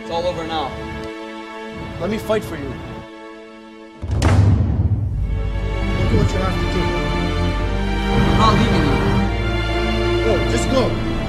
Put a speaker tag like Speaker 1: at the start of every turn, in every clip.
Speaker 1: It's all over now.
Speaker 2: Let me fight for you.
Speaker 3: Look at what you have to do.
Speaker 1: I'm not leaving you.
Speaker 3: Oh, just go.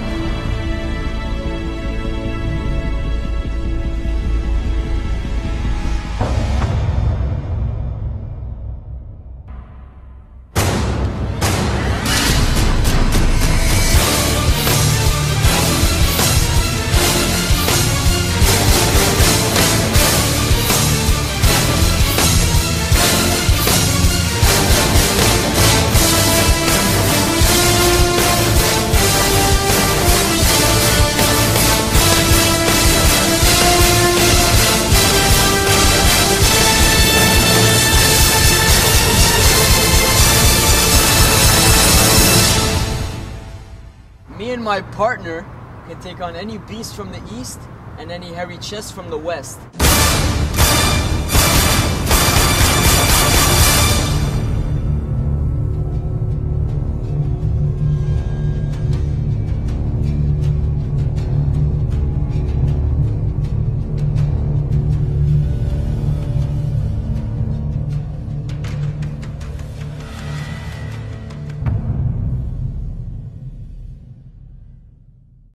Speaker 1: Me and my partner can take on any beast from the east and any hairy chest from the west.